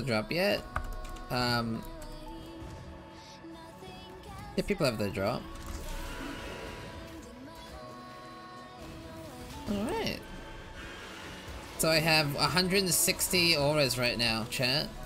the drop yet. Yeah, people have the drop. Alright. So I have 160 auras right now, chat.